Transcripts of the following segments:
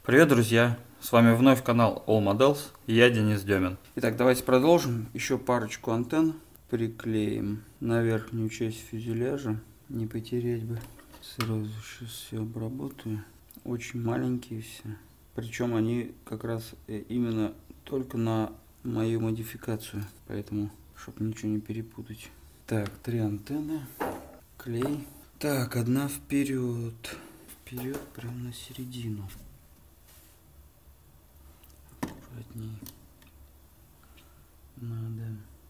Привет, друзья! С вами вновь канал All Models, и я Денис Демин. Итак, давайте продолжим. Еще парочку антенн приклеим на верхнюю часть фюзеляжа. Не потерять бы. Сразу сейчас все обработаю. Очень маленькие все. Причем они как раз именно только на мою модификацию. Поэтому, чтобы ничего не перепутать. Так, 3 антенны. Клей. Так, одна вперед. Вперед, прям на середину. Аккуратней. Надо.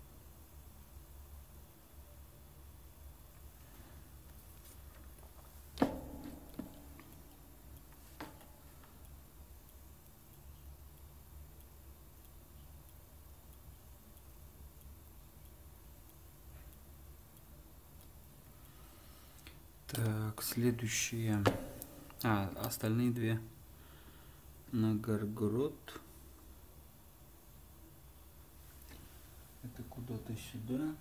Так, следующие. Остальные две на Горгород. Это куда-то сюда.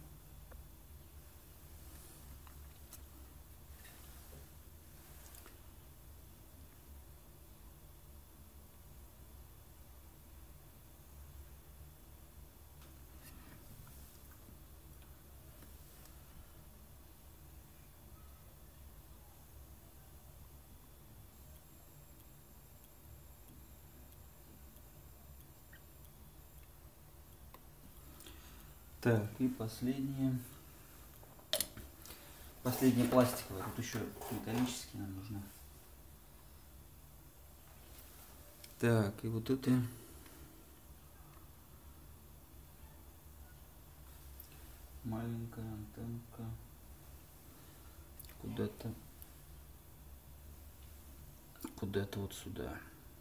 Так, и последнее. Последняя пластиковая. Тут еще металлические нам нужны. Так, и вот это маленькая антенка куда-то вот сюда.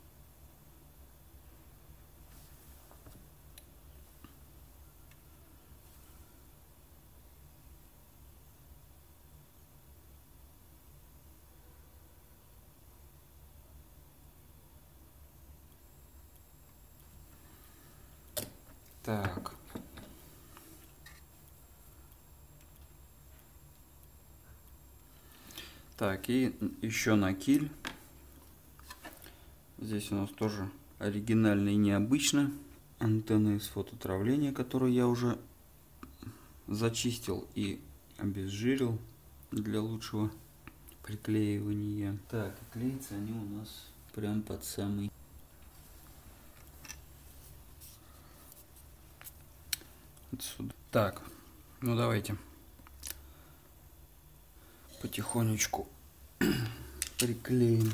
Так. Так, и еще на киль. Здесь у нас тоже оригинально и необычно. Антенна из фототравления, которую я уже зачистил и обезжирил для лучшего приклеивания. Так, и клеятся они у нас прям под самый. Отсюда. Так, ну давайте потихонечку приклеим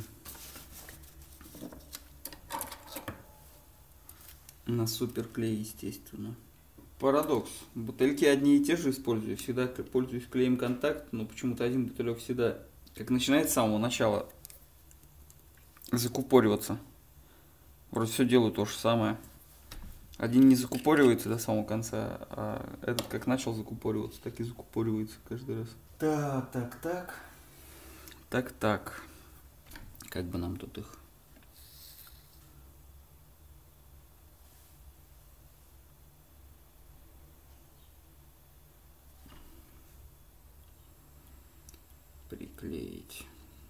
на суперклей, естественно. Парадокс. Бутыльки одни и те же использую. Всегда пользуюсь клеем контакт, но почему-то один бутылек всегда, как начинает с самого начала закупориваться. Вроде все делаю то же самое. Один не закупоривается до самого конца, а этот как начал закупориваться, так и закупоривается каждый раз. Так. Как бы нам тут их... приклеить.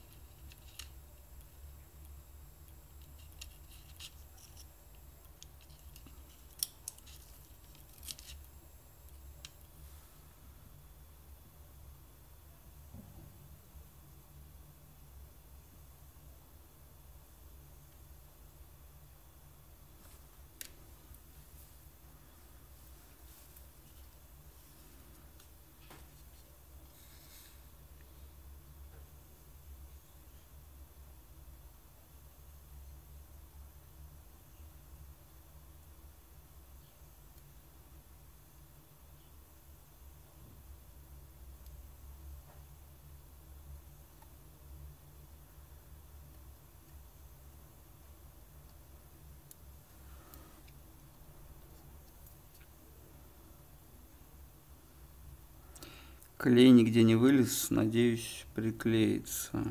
Клей нигде не вылез, надеюсь, приклеится.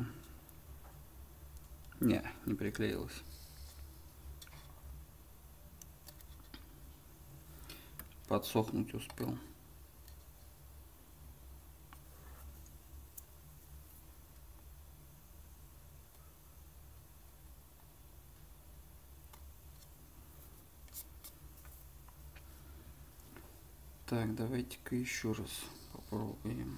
Не приклеилось. Подсохнуть успел. Так, давайте-ка еще раз попробуем.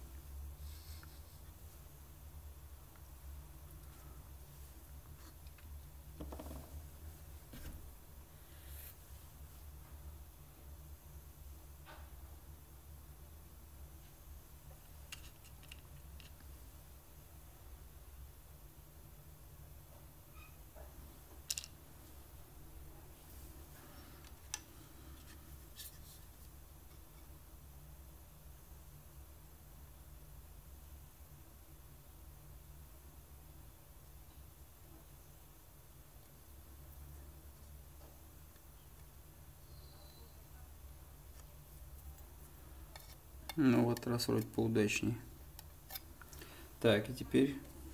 Ну вот раз вроде поудачнее. Так, и теперь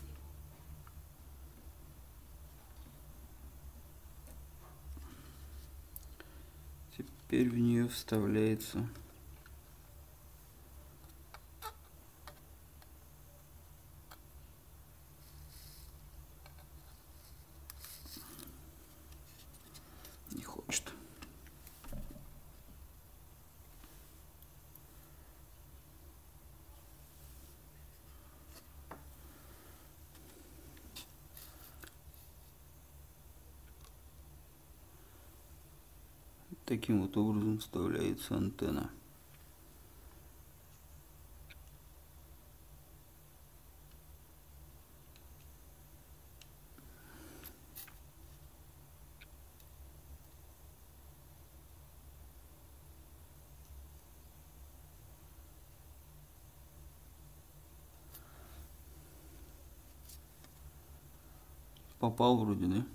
в нее вставляется не хочет. Таким вот образом вставляется антенна. Попал вроде, да?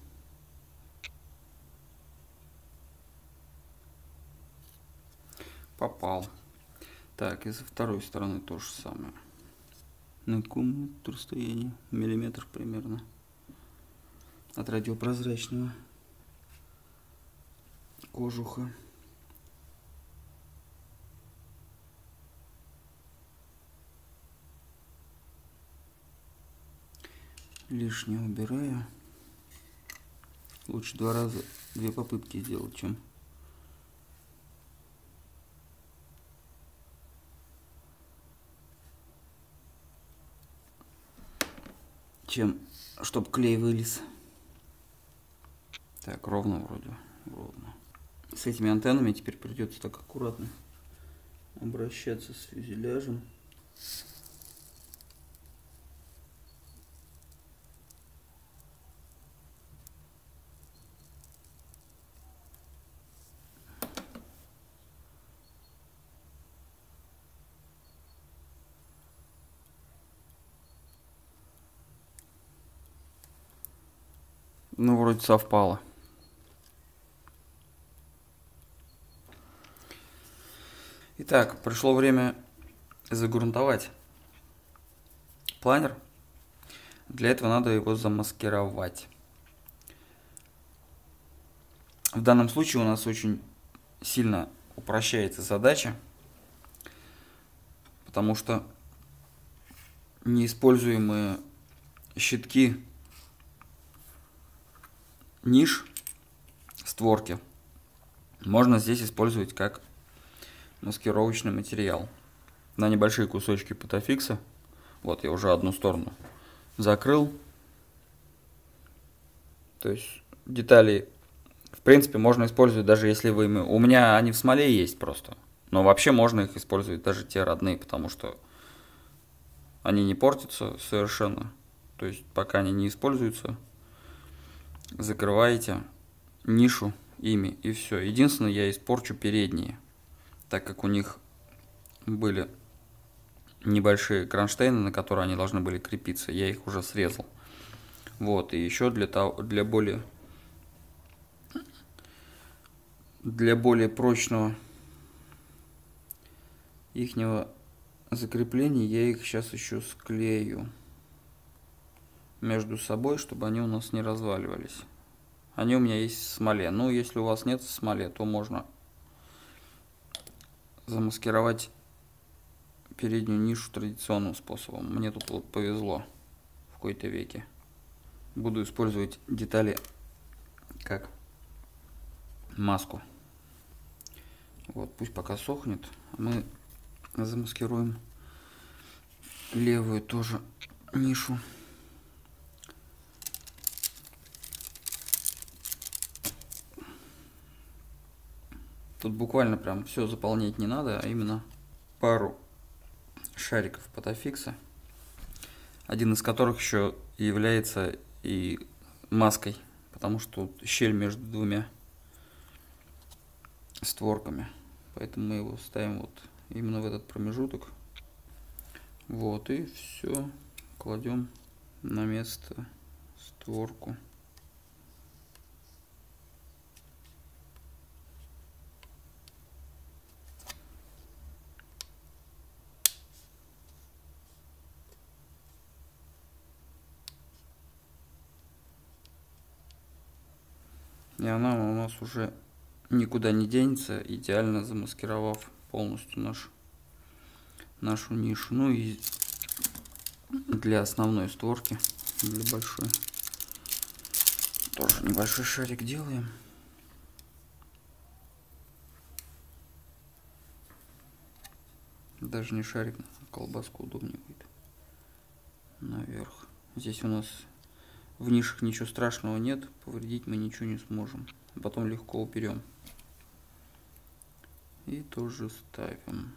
Попал. Так, и со второй стороны то же самое. На каком расстоянии? Миллиметр примерно. От радиопрозрачного кожуха. Лишнее убираю. Лучше две попытки сделать, чем чтобы клей вылез. Так, ровно вроде. Ровно. С этими антеннами теперь придется так аккуратно обращаться с фюзеляжем. Ну, вроде совпало. Итак, пришло время загрунтовать планер. Для этого надо его замаскировать. В данном случае у нас очень сильно упрощается задача, потому что неиспользуемые щитки ниш створки можно здесь использовать как маскировочный материал на небольшие кусочки потофикса. Вот я уже одну сторону закрыл. То есть детали в принципе можно использовать, даже если вы... У меня они в смоле есть просто. Но вообще можно их использовать даже те родные, потому что они не портятся совершенно. То есть пока они не используются, закрываете нишу ими и все. Единственное, я испорчу передние, так как у них были небольшие кронштейны, на которые они должны были крепиться. Я их уже срезал. Вот, и еще для более прочного ихнего закрепления я их сейчас еще склею между собой, чтобы они у нас не разваливались. Они у меня есть в смоле. Ну, если у вас нет в смоле, то можно замаскировать переднюю нишу традиционным способом. Мне тут вот повезло в какой-то веке. Буду использовать детали как маску. Вот, пусть пока сохнет. Мы замаскируем левую тоже нишу. Тут буквально прям все заполнять не надо, а именно пару шариков потофикса, один из которых еще является и маской, потому что тут щель между двумя створками, поэтому мы его ставим вот именно в этот промежуток. Вот, и все, кладем на место створку. И она у нас уже никуда не денется, идеально замаскировав полностью нашу нишу. Ну и для основной створки, для большой, тоже небольшой шарик делаем. Даже не шарик, колбаску удобнее будет. Наверх. Здесь у нас в нишах ничего страшного нет, повредить мы ничего не сможем. Потом легко уберем. И тоже ставим.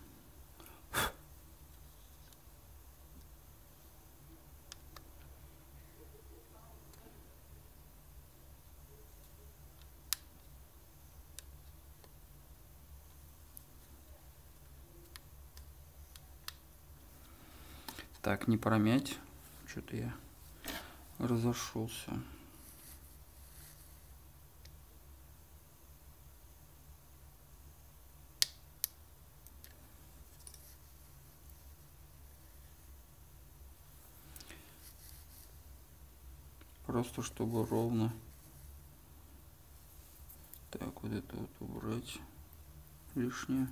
Так, не промять. Что-то я разошелся. Просто чтобы ровно. Так, вот это вот убрать лишнее.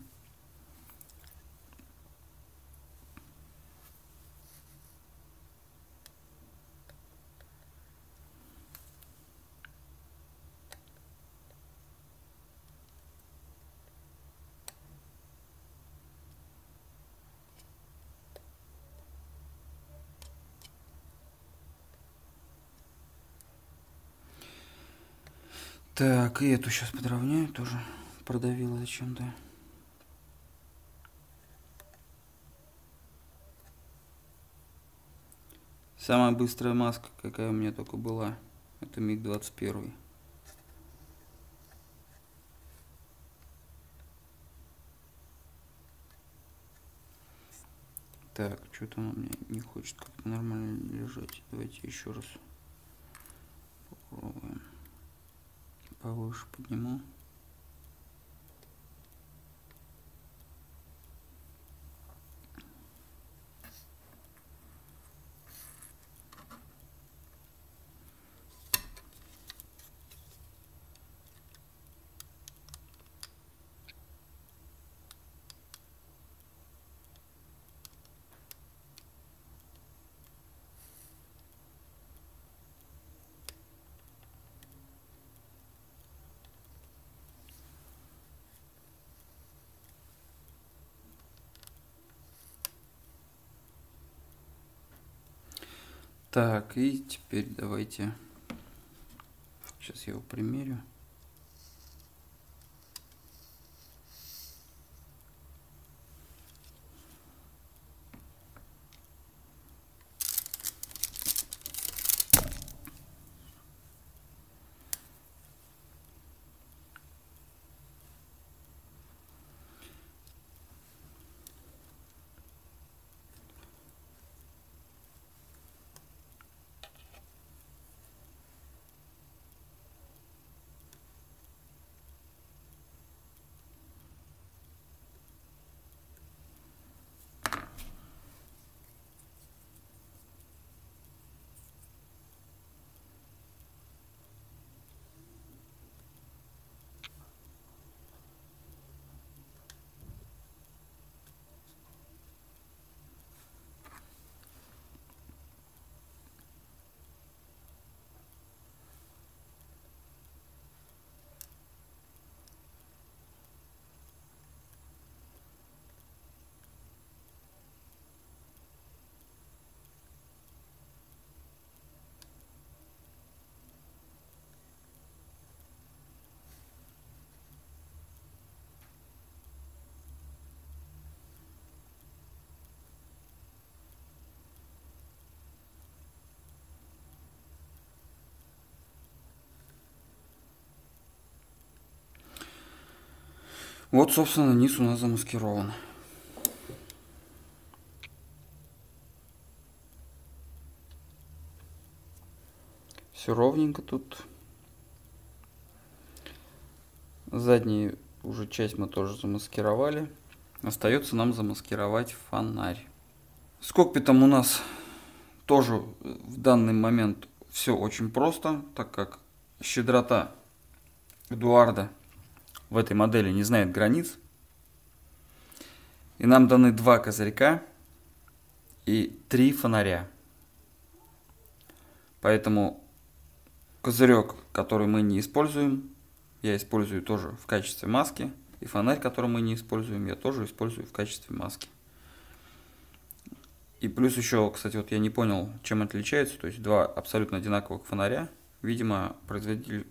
Так, и эту сейчас подровняю тоже. Продавила зачем-то. Самая быстрая маска, какая у меня только была, это МиГ-21. Так, что-то она мне не хочет как-то нормально лежать. Давайте еще раз попробуем. Повыше подниму. Так, и теперь давайте, сейчас я его примерю. Вот, собственно, низ у нас замаскирован. Все ровненько тут. Заднюю уже часть мы тоже замаскировали. Остается нам замаскировать фонарь. С кокпитом у нас тоже в данный момент все очень просто, так как щедрота Эдуарда в этой модели не знает границ. И нам даны 2 козырька и 3 фонаря. Поэтому козырек, который мы не используем, я использую тоже в качестве маски. И фонарь, который мы не используем, я тоже использую в качестве маски. И плюс еще, кстати, вот я не понял, чем отличается. То есть 2 абсолютно одинаковых фонаря. Видимо, производитель...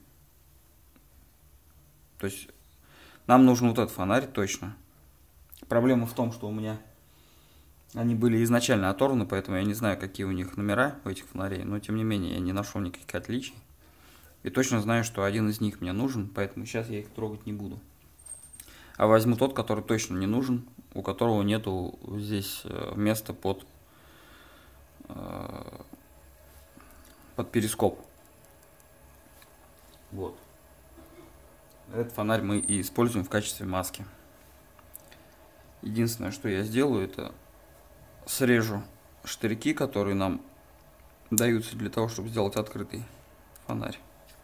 То есть нам нужен вот этот фонарь точно. Проблема в том, что у меня они были изначально оторваны, поэтому я не знаю, какие у них номера у этих фонарей. Но тем не менее, я не нашел никаких отличий. И точно знаю, что один из них мне нужен, поэтому сейчас я их трогать не буду. А возьму тот, который точно не нужен, у которого нету здесь места под перископ. Вот. Этот фонарь мы и используем в качестве маски. Единственное, что я сделаю, это срежу штырьки, которые нам даются для того, чтобы сделать открытый фонарь.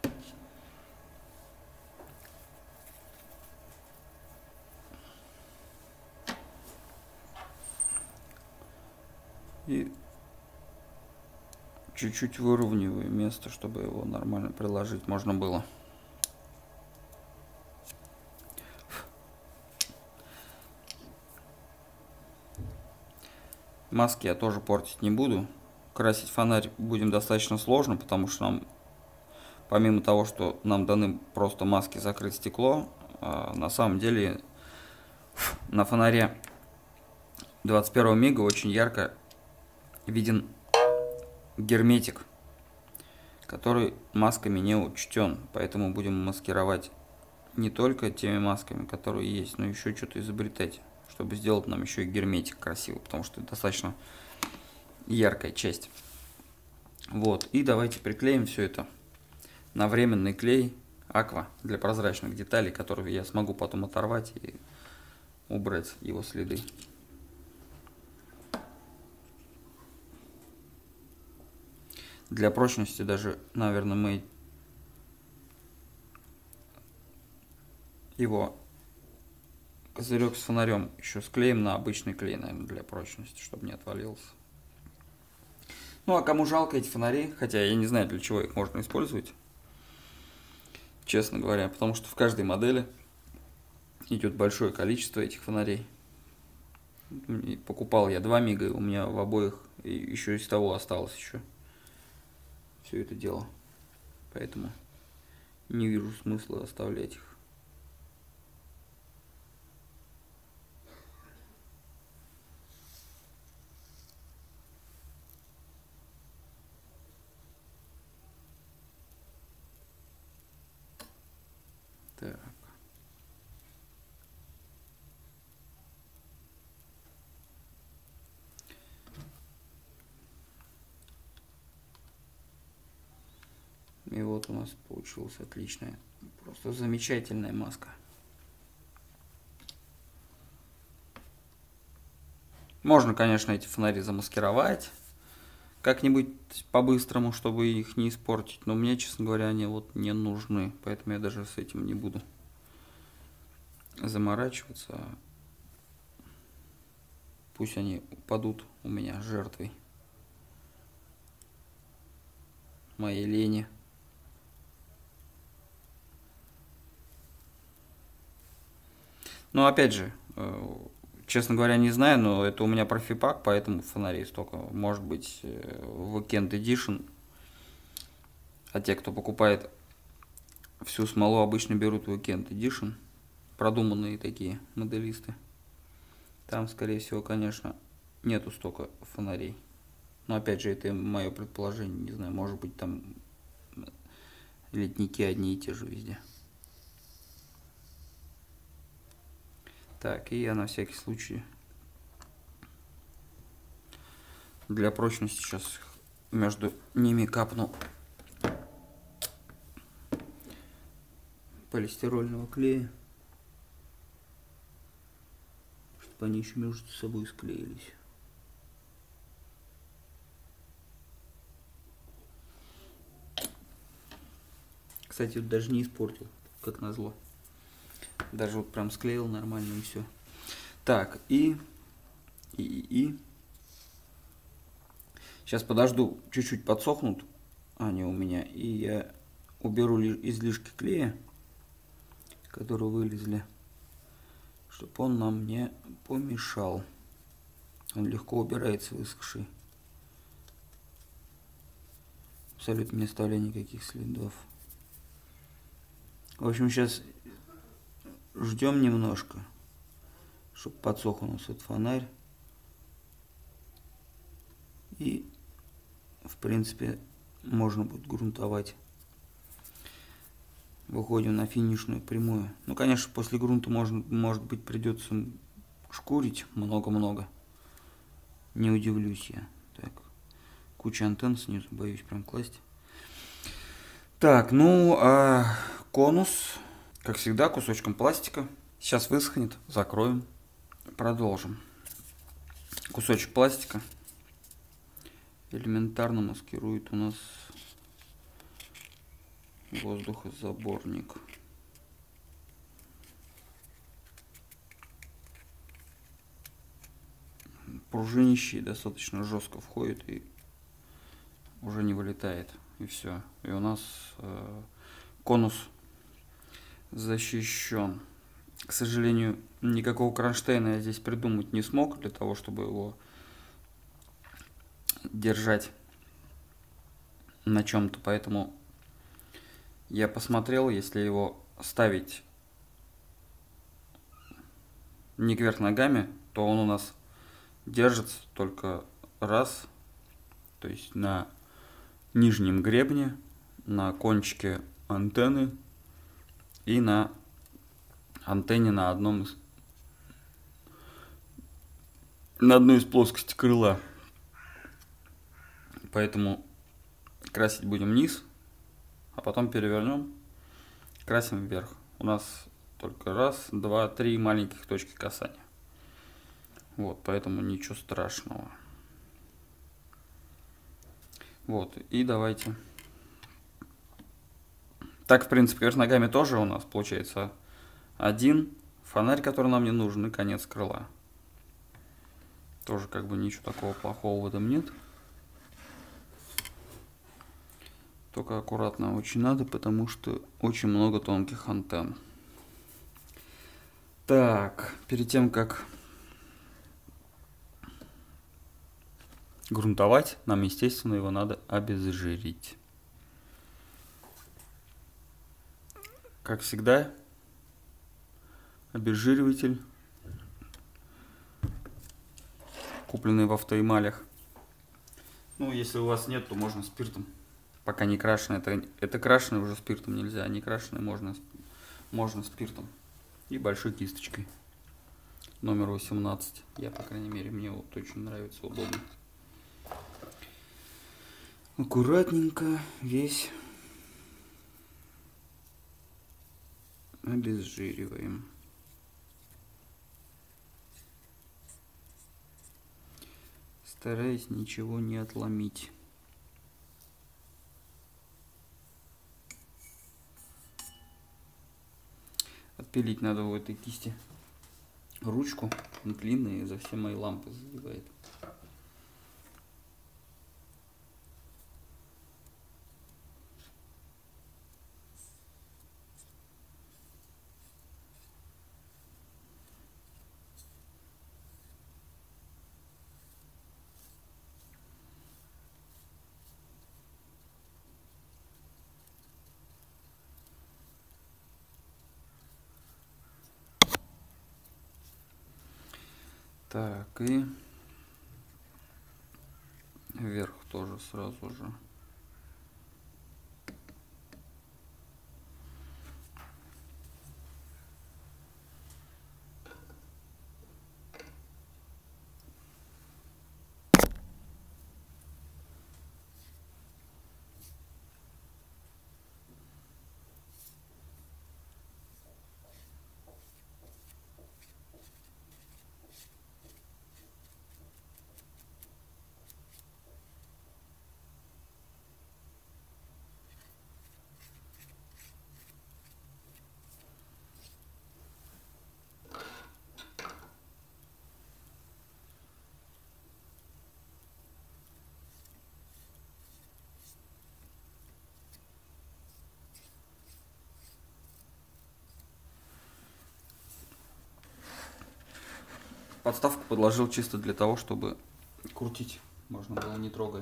И чуть-чуть выровниваю место, чтобы его нормально приложить можно было. Маски я тоже портить не буду. Красить фонарь будем достаточно сложно, потому что нам, помимо того, что нам даны просто маски закрыть стекло, на самом деле на фонаре 21 мега очень ярко виден герметик, который масками не учтен. Поэтому будем маскировать не только теми масками, которые есть, но еще что-то изобретать, чтобы сделать нам еще и герметик красивый, потому что это достаточно яркая часть. Вот, и давайте приклеим все это на временный клей Аква для прозрачных деталей, которые я смогу потом оторвать и убрать его следы. Для прочности даже, наверное, мы его козырек с фонарем еще склеим на обычный клей, наверное, для прочности, чтобы не отвалился. Ну, а кому жалко эти фонари, хотя я не знаю, для чего их можно использовать, честно говоря, потому что в каждой модели идет большое количество этих фонарей. И покупал я 2 мега, у меня в обоих и еще из того осталось еще все это дело. Поэтому не вижу смысла оставлять их. Так. И вот у нас получилась отличная, просто замечательная маска. Можно, конечно, эти фонари замаскировать как-нибудь по-быстрому, чтобы их не испортить. Но мне, честно говоря, они вот не нужны. Поэтому я даже с этим не буду заморачиваться. Пусть они упадут у меня жертвой моей лени. Но опять же, честно говоря, не знаю, но это у меня профипак, поэтому фонарей столько. Может быть, Weekend Edition. А те, кто покупает всю смолу, обычно берут Weekend Edition. Продуманные такие моделисты. Там, скорее всего, конечно, нету столько фонарей. Но опять же, это мое предположение. Не знаю, может быть, там ледники одни и те же везде. Так, и я на всякий случай для прочности сейчас между ними капну полистирольного клея, чтобы они еще между собой склеились. Кстати, вот даже не испортил, как назло. Даже вот прям склеил нормально и все. Так, и сейчас подожду, чуть-чуть подсохнут они у меня, и я уберу излишки клея, которые вылезли, чтобы он нам не помешал. Он легко убирается высохший. Абсолютно не оставляя никаких следов. В общем, сейчас ждем немножко, чтобы подсох у нас этот фонарь. И, в принципе, можно будет грунтовать. Выходим на финишную прямую. Ну, конечно, после грунта может быть придется шкурить много-много. Не удивлюсь я. Так, куча антенн снизу, боюсь прям класть. Так, ну, конус, как всегда, кусочком пластика. Сейчас высохнет, закроем, продолжим. Кусочек пластика элементарно маскирует у нас воздухозаборник. Пружинищий достаточно жестко входит и уже не вылетает. И все. И у нас конус защищен. К сожалению, никакого кронштейна я здесь придумать не смог для того, чтобы его держать на чем-то. Поэтому я посмотрел, если его ставить не кверх ногами, то он у нас держится только раз, то есть на нижнем гребне, на кончике антенны и на антенне на одной из плоскостей крыла. Поэтому красить будем низ, а потом перевернем, красим вверх. У нас только раз, два, три маленьких точки касания. Вот, поэтому ничего страшного. Вот, и давайте. Так, в принципе, кверх ногами тоже у нас получается один фонарь, который нам не нужен, и конец крыла. Тоже как бы ничего такого плохого в этом нет. Только аккуратно очень надо, потому что очень много тонких антенн. Так, перед тем, как грунтовать, нам, естественно, его надо обезжирить. Как всегда, обезжириватель, купленный в автоэмалях. Ну, если у вас нет, то можно спиртом. Пока не крашеный, это крашеный уже спиртом нельзя, а не крашеный можно спиртом. И большой кисточкой. Номер 18. Я, по крайней мере, мне вот очень нравится, удобно. Аккуратненько весь обезжириваем. Стараясь ничего не отломить. Отпилить надо у этой кисти ручку, он длинная, и за все мои лампы задевает. Так, и вверх тоже сразу же. подставку подложил чисто для того, чтобы крутить можно было не трогая.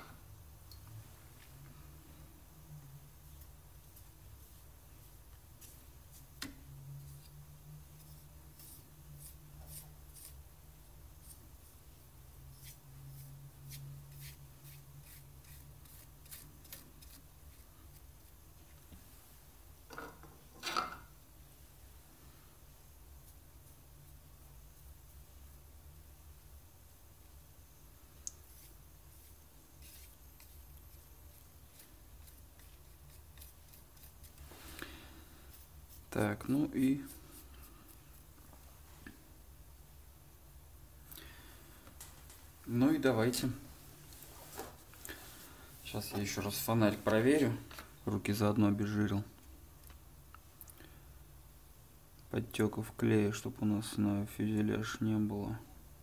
Так, ну и давайте. Сейчас я еще раз фонарик проверю. Руки заодно обезжирил. Подтеков клея, чтобы у нас на фюзеляж не было.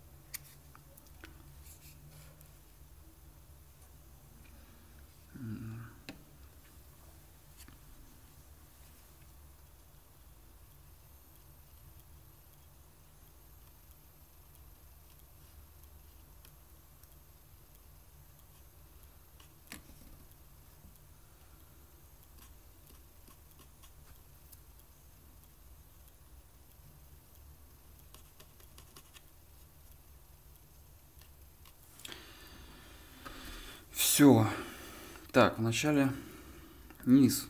Все. Так, вначале низ.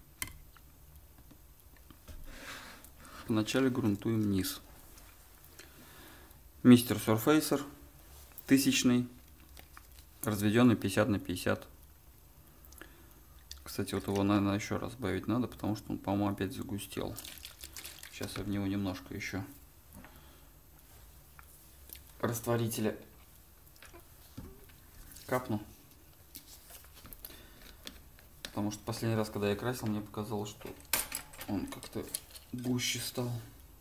Вначале грунтуем низ. Мистер Surfacer 1000, разведенный 50 на 50. Кстати, вот его, наверное, еще раз добавить надо, потому что он, по-моему, опять загустел. Сейчас я в него немножко еще растворителя капну. Потому что последний раз, когда я красил, мне показалось, что он как-то гуще стал.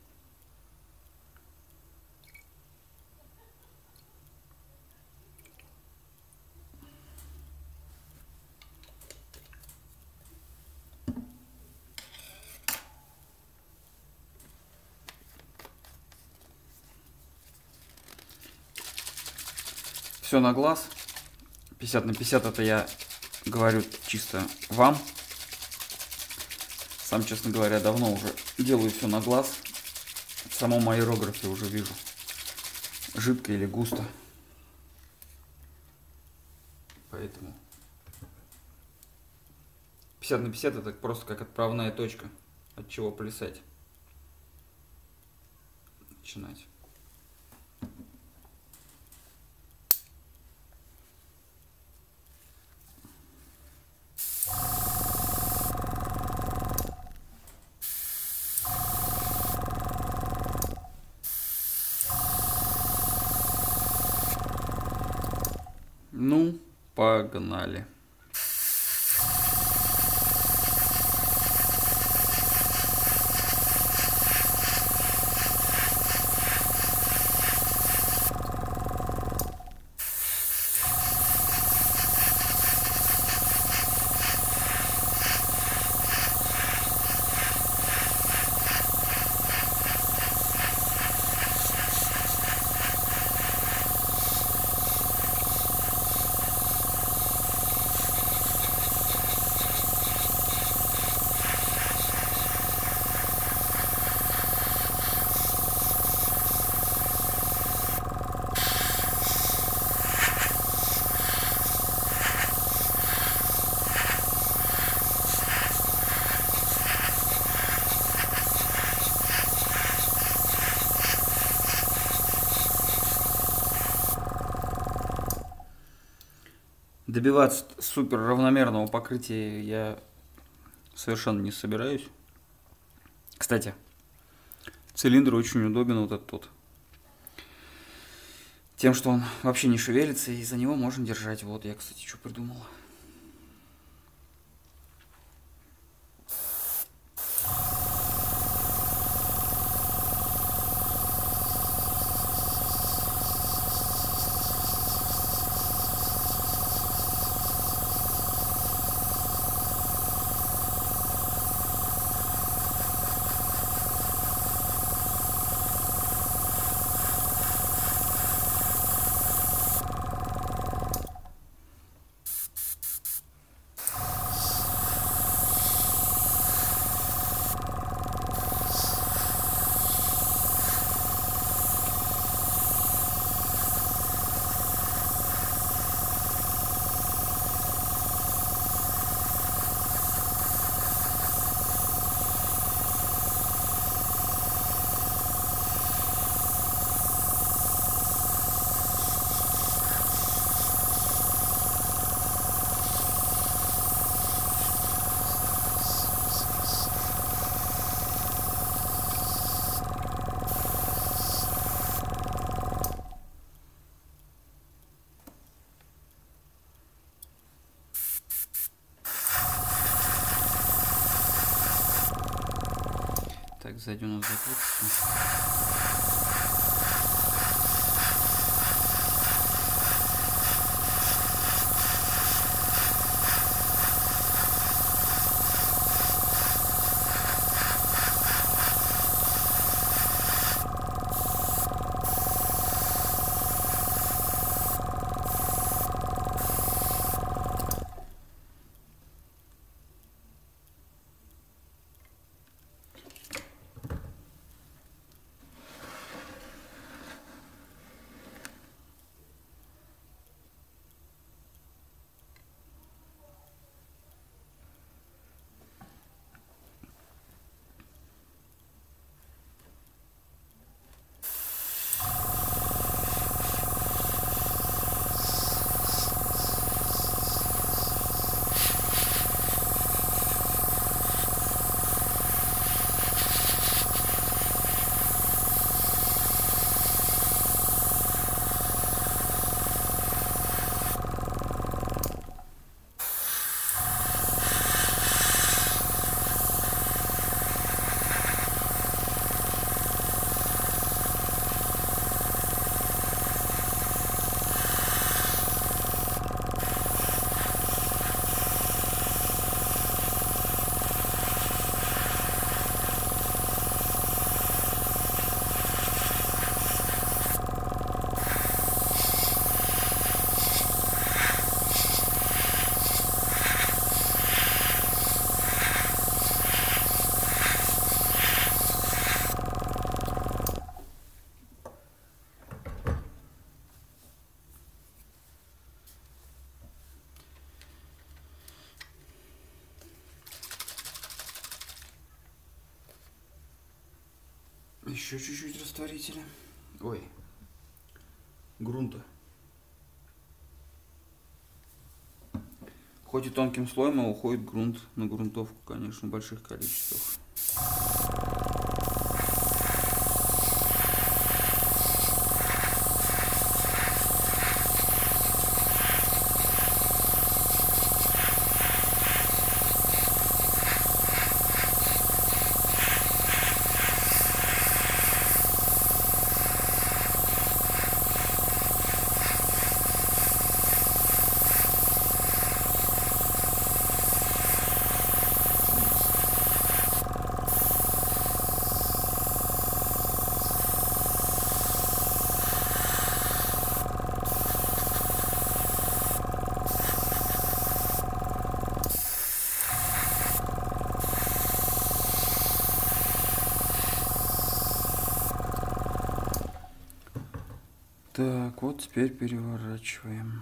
Все на глаз. 50 на 50 это я говорю чисто вам. Сам, честно говоря, давно уже делаю все на глаз. В самом аэрографе уже вижу, жидко или густо. Поэтому 50 на 50 это просто как отправная точка, от чего плясать. Начинать. Ну, погнали. Добиваться супер равномерного покрытия я совершенно не собираюсь. Кстати, цилиндр очень удобен вот этот вот. Тем, что он вообще не шевелится, и за него можно держать. Вот я, кстати, что придумал. Так, сзади у нас закрутится. Еще чуть-чуть растворителя. Ой, грунта. Хоть и тонким слоем, а уходит грунт на грунтовку, конечно, в больших количествах. Так, вот теперь переворачиваем.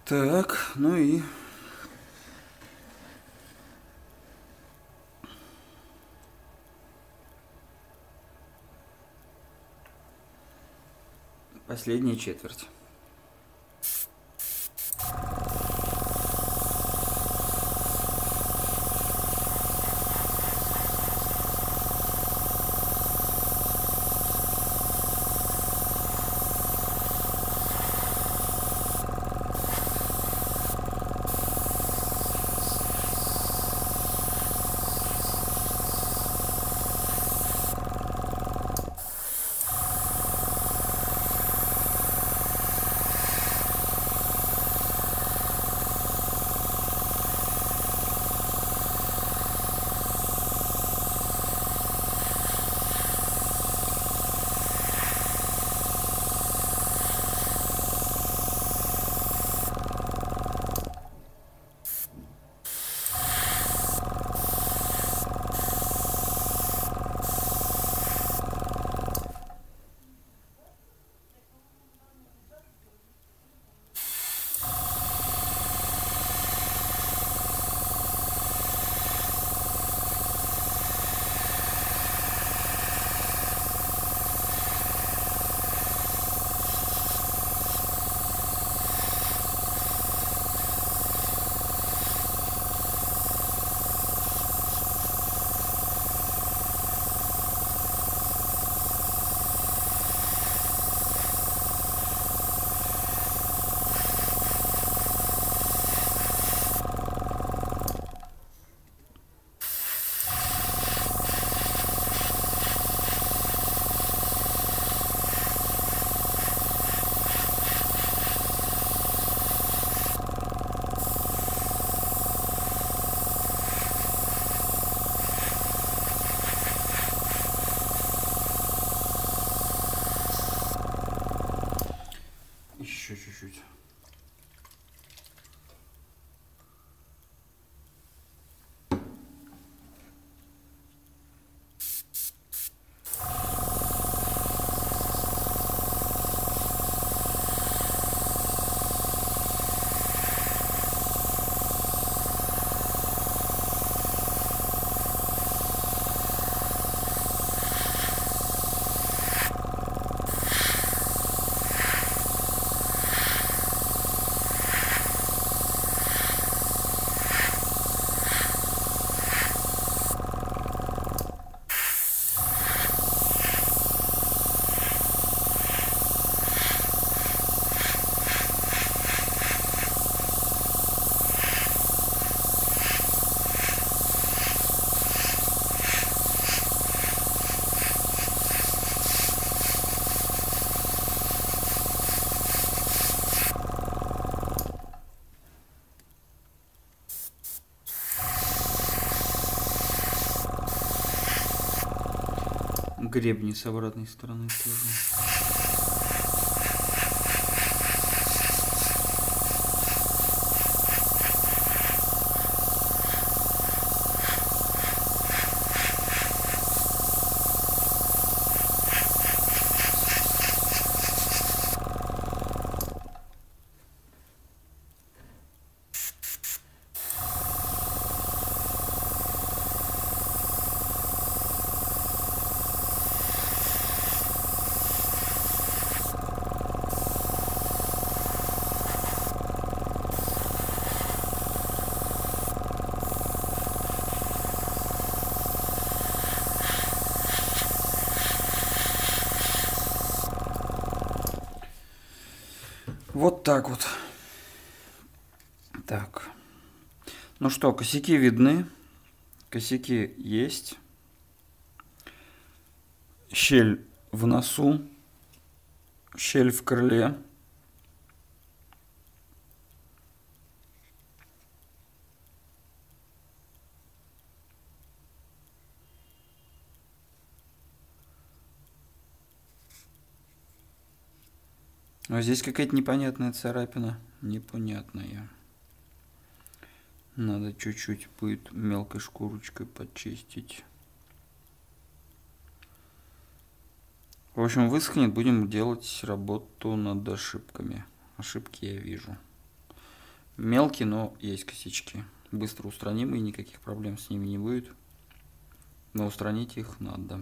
Так, ну и последняя четверть. Еще чуть-чуть. Гребни с обратной стороны тоже. Вот так вот. Так. Ну что, косяки видны. Косяки есть. Щель в носу. Щель в крыле. А здесь какая-то непонятная царапина. Непонятная. Надо чуть-чуть будет мелкой шкурочкой почистить. В общем, высохнет, будем делать работу над ошибками. Ошибки я вижу. Мелкие, но есть косячки. Быстро устранимые, никаких проблем с ними не будет. Но устранить их надо.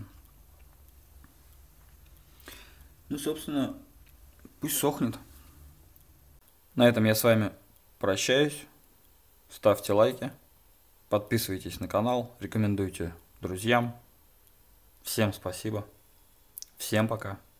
Ну, собственно, пусть сохнет. На этом я с вами прощаюсь. Ставьте лайки, подписывайтесь на канал, рекомендуйте друзьям. Всем спасибо. Всем пока.